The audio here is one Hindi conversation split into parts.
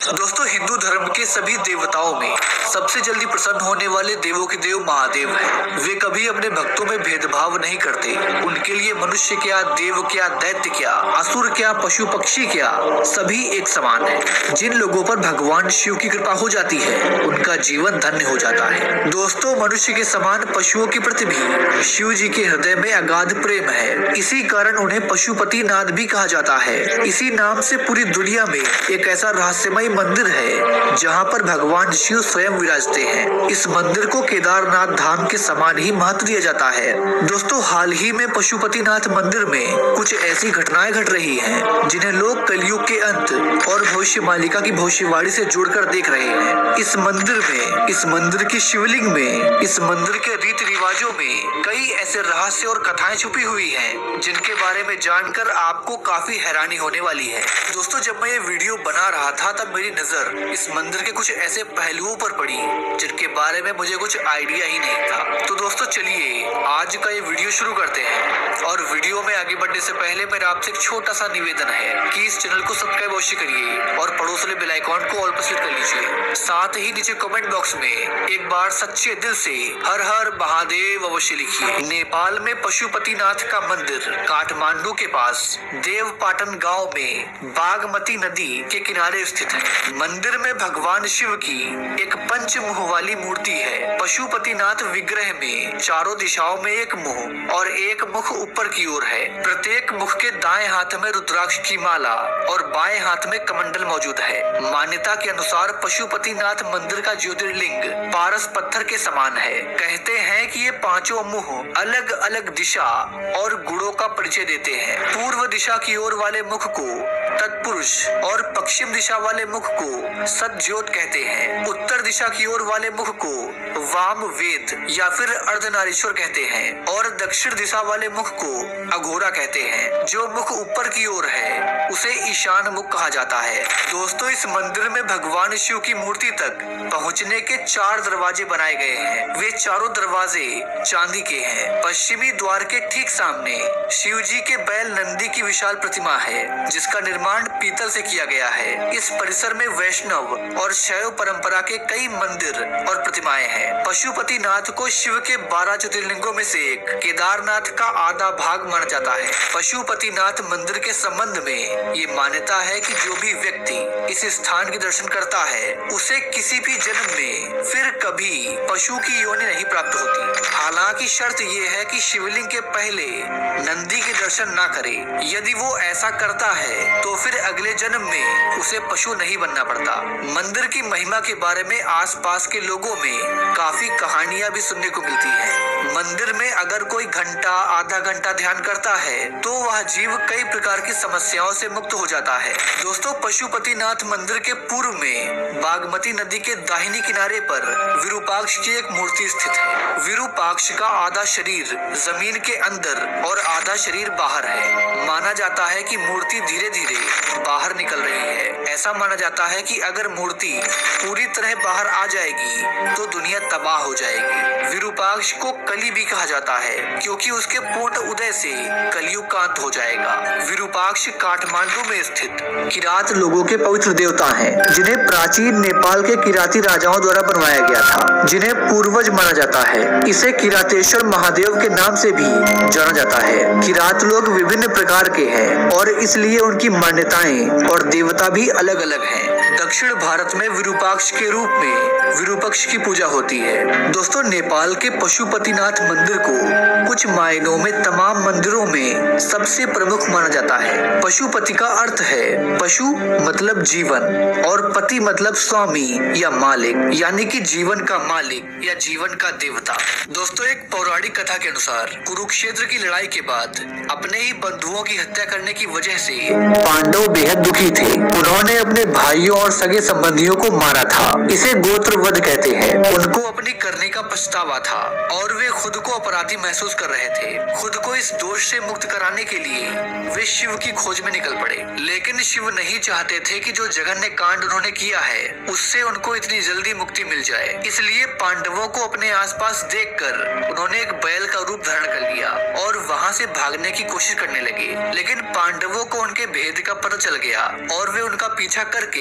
दोस्तों, हिंदू धर्म के सभी देवताओं में सबसे जल्दी प्रसन्न होने वाले देवों के देव महादेव हैं। वे कभी अपने भक्तों में भेदभाव नहीं करते। उनके लिए मनुष्य क्या, देव क्या, दैत्य क्या, असुर क्या, पशु पक्षी क्या, सभी एक समान हैं। जिन लोगों पर भगवान शिव की कृपा हो जाती है उनका जीवन धन्य हो जाता है। दोस्तों, मनुष्य के समान पशुओं के प्रति भी शिव जी के हृदय में अगाध प्रेम है। इसी कारण उन्हें पशुपति नाथ भी कहा जाता है। इसी नाम से पूरी दुनिया में एक ऐसा रहस्यमय मंदिर है जहां पर भगवान शिव स्वयं विराजते हैं। इस मंदिर को केदारनाथ धाम के समान ही महत्व दिया जाता है। दोस्तों, हाल ही में पशुपतिनाथ मंदिर में कुछ ऐसी घटनाएं घट रही हैं जिन्हें लोग कलयुग के अंत और भविष्य मालिका की भविष्यवाणी से जोड़कर देख रहे हैं। इस मंदिर में, इस मंदिर की शिवलिंग में, इस मंदिर के रीति रिवाजों में कई ऐसे रहस्य और कथाएं छुपी हुई हैं जिनके बारे में जानकर आपको काफी हैरानी होने वाली है। दोस्तों, जब मैं ये वीडियो बना रहा था तब मेरी नजर इस मंदिर के कुछ ऐसे पहलुओं पर पड़ी जिनके बारे में मुझे कुछ आइडिया ही नहीं था। तो दोस्तों, चलिए आज का ये वीडियो शुरू करते हैं। और वीडियो में आगे बढ़ने से पहले मेरा आपसे एक छोटा सा निवेदन है कि इस चैनल को सब्सक्राइब अवश्य करिए और पड़ोस वाले बेल आइकॉन को ऑल पर सेट कर लीजिए। साथ ही नीचे कमेंट बॉक्स में एक बार सच्चे दिल से हर हर महादेव अवश्य लिखिए। नेपाल में पशुपतिनाथ का मंदिर काठमांडू के पास देवपाटन गांव में बागमती नदी के किनारे स्थित है। मंदिर में भगवान शिव की एक पंचमुख वाली मूर्ति है। पशुपतिनाथ विग्रह में चारों दिशाओं में एक मुंह और एक मुख ऊपर की ओर है। प्रत्येक मुख के दाएं हाथ में रुद्राक्ष की माला और बाएं हाथ में कमंडल मौजूद है। मान्यता के अनुसार पशुपतिनाथ मंदिर का ज्योतिर्लिंग पारस पत्थर के समान है। कहते हैं कि ये पांचों मुख अलग अलग दिशा और गुणों का परिचय देते हैं। पूर्व दिशा की ओर वाले मुख को तत्पुरुष और पश्चिम दिशा वाले मुख को सतज्योत कहते हैं। उत्तर दिशा की ओर वाले मुख को वाम वेद या फिर अर्धनारीश्वर कहते हैं और दक्षिण दिशा वाले मुख को अघोरा कहते हैं। जो मुख ऊपर की ओर है उसे ईशान मुख कहा जाता है। दोस्तों, इस मंदिर में भगवान शिव की मूर्ति तक पहुंचने के 4 दरवाजे बनाए गए हैं। वे चारों दरवाजे चांदी के हैं। पश्चिमी द्वार के ठीक सामने शिव जी के बैल नंदी की विशाल प्रतिमा है जिसका निर्माण पीतल से किया गया है। इस परिसर में वैष्णव और शैव परंपरा के कई मंदिर और प्रतिमाएं हैं। पशुपतिनाथ को शिव के 12 ज्योतिर्लिंगों में से एक केदारनाथ का आधा भाग माना जाता है। पशुपतिनाथ मंदिर के संबंध में ये मान्यता है कि जो भी व्यक्ति इस स्थान के दर्शन करता है उसे किसी भी जन्म में फिर कभी पशु की योनि नहीं प्राप्त होती। हालांकि शर्त ये है कि शिवलिंग के पहले नंदी के दर्शन ना करे। यदि वो ऐसा करता है तो फिर अगले जन्म में उसे पशु नहीं बनना पड़ता। मंदिर की महिमा के बारे में आसपास के लोगों में काफी कहानियां भी सुनने को मिलती हैं। मंदिर में अगर कोई घंटा आधा घंटा ध्यान करता है तो वह जीव कई प्रकार की समस्याओं से मुक्त हो जाता है। दोस्तों, पशुपतिनाथ मंदिर के पूर्व में बागमती नदी के दाहिनी किनारे पर विरूपाक्ष की एक मूर्ति स्थित है। विरूपाक्ष का आधा शरीर जमीन के अंदर और आधा शरीर बाहर है। माना जाता है कि मूर्ति धीरे धीरे बाहर निकल रही है। ऐसा माना जाता है कि अगर मूर्ति पूरी तरह बाहर आ जाएगी तो दुनिया तबाह हो जाएगी। विरूपाक्ष को कली भी कहा जाता है क्योंकि उसके पूर्ण उदय से कलयुग का अंत हो जाएगा। विरूपाक्ष काठमांडू में स्थित किरात लोगों के पवित्र देवता हैं जिन्हें प्राचीन नेपाल के किराती राजाओं द्वारा बनवाया गया था, जिन्हें पूर्वज माना जाता है। इसे किरातेश्वर महादेव के नाम से भी जाना जाता है। किरात लोग विभिन्न प्रकार के हैं और इसलिए उनकी मान्यताएं और देवता भी अलग अलग हैं। दक्षिण भारत में विरूपाक्ष के रूप में विरूपक्ष की पूजा होती है। दोस्तों, नेपाल के पशुपतिनाथ मंदिर को कुछ मायनों में तमाम मंदिरों में सबसे प्रमुख माना जाता है। पशुपति का अर्थ है पशु मतलब जीवन और पति मतलब स्वामी या मालिक, यानी कि जीवन का मालिक या जीवन का देवता। दोस्तों, एक पौराणिक कथा के अनुसार कुरुक्षेत्र की लड़ाई के बाद अपने ही बंधुओं की हत्या करने की वजह से पांडव बेहद दुखी थे। उन्होंने अपने भाइयों और सगे संबंधियों को मारा था। इसे गोत्रवध कहते हैं। उनको अपनी करने का पछतावा था और वे खुद को अपराधी महसूस कर रहे थे। खुद को इस दोष से मुक्त कराने के लिए वे शिव की खोज में निकल पड़े। लेकिन शिव नहीं चाहते थे कि जो जघन्य कांड उन्होंने किया है उससे उनको इतनी जल्दी मुक्ति मिल जाए। इसलिए पांडवों को अपने आसपास देखकर उन्होंने एक बैल का रूप धारण कर लिया और वहां से भागने की कोशिश करने लगे। लेकिन पांडवों को उनके भेद का पता चल गया और वे उनका पीछा करके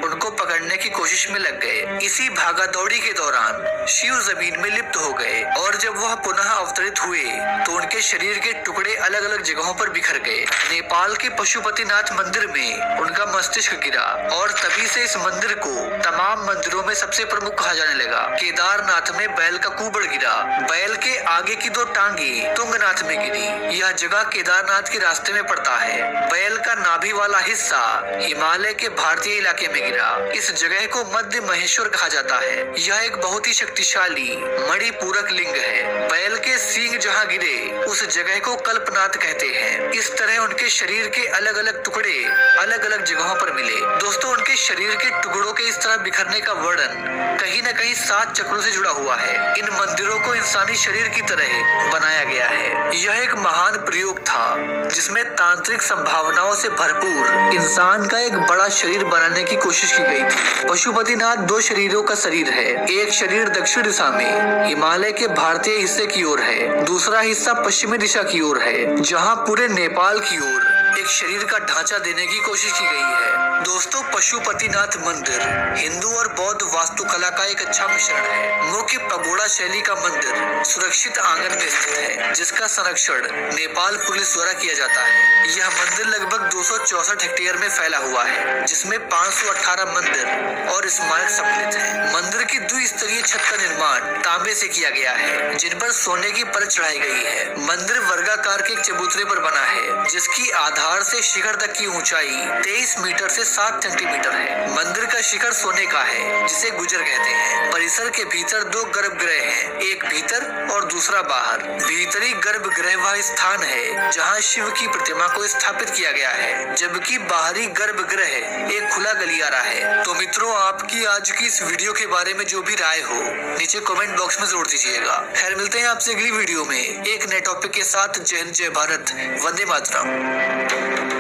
उनको पकड़ने की कोशिश में लग गए। इसी भागा दौड़ी के दौरान शिव जमीन में लिप्त हो गए और जब वह पुनः अवतरित हुए तो उनके शरीर के टुकड़े अलग अलग जगहों पर बिखर गए। नेपाल के पशुपतिनाथ मंदिर में उनका मस्तिष्क गिरा और तभी से इस मंदिर को तमाम मंदिरों में सबसे प्रमुख कहा जाने लगा। केदारनाथ में बैल का कुबड़ गिरा। बैल के आगे की 2 टांगे तुंगनाथ में गिरी। यह जगह केदारनाथ के रास्ते में पड़ता है। बैल का नाभि वाला हिस्सा हिमालय के भारतीय इलाके में गिरा। इस जगह को मध्य महेश्वर कहा जाता है। यह एक बहुत ही शक्तिशाली मणिपूरक लिंग है। बैल के सींग जहाँ गिरे उस जगह को कल्पनाथ कहते हैं। इस तरह उनके शरीर के अलग अलग टुकड़े अलग अलग जगहों पर मिले। दोस्तों, उनके शरीर के टुकड़ों के इस तरह बिखरने का वर्णन कहीं न कहीं 7 चक्रों से जुड़ा हुआ है। इन मंदिरों को इंसानी शरीर की तरह बनाया गया है। यह एक महान प्रयोग था जिसमें तांत्रिक संभावनाओं से भरपूर इंसान का एक बड़ा शरीर बनाने की कोशिश की गई थी। पशुपतिनाथ 2 शरीरों का शरीर है। एक शरीर दक्षिण दिशा में हिमालय के भारतीय हिस्से की ओर है, दूसरा हिस्सा पश्चिमी दिशा की ओर है, जहां पूरे नेपाल की ओर एक शरीर का ढांचा देने की कोशिश की गई है। दोस्तों, पशुपतिनाथ मंदिर हिंदू और बौद्ध वास्तुकला का एक अच्छा मिश्रण है। मुख्य पगोड़ा शैली का मंदिर सुरक्षित आंगन में स्थित है, जिसका संरक्षण नेपाल पुलिस द्वारा किया जाता है। यह मंदिर लगभग 264 हेक्टेयर में फैला हुआ है, जिसमें 518 मंदिर और स्मारक सम्मिलित हैं। मंदिर की द्विस्तरीय छत का निर्माण तांबे से किया गया है, जिन पर सोने की परत चढ़ाई गई है। मंदिर वर्गाकार के एक चबूतरे पर बना है, जिसकी आधार से शिखर तक की ऊंचाई 23 मीटर से 7 सेंटीमीटर है। मंदिर का शिखर सोने का है, जिसे गुजर कहते हैं। परिसर के भीतर 2 गर्भगृह हैं, एक भीतर और दूसरा बाहर। भीतरी गर्भगृह वह स्थान है जहां शिव की प्रतिमा को स्थापित किया गया है, जबकि बाहरी गर्भगृह एक खुला गलियारा है। तो मित्रों, आपकी आज की इस वीडियो के बारे में जो भी राय हो नीचे कमेंट बॉक्स में जरूर दीजिएगा। खैर, मिलते हैं आपसे अगली वीडियो में एक नए टॉपिक के साथ। जय हिंद, जय भारत, वंदे मातरम।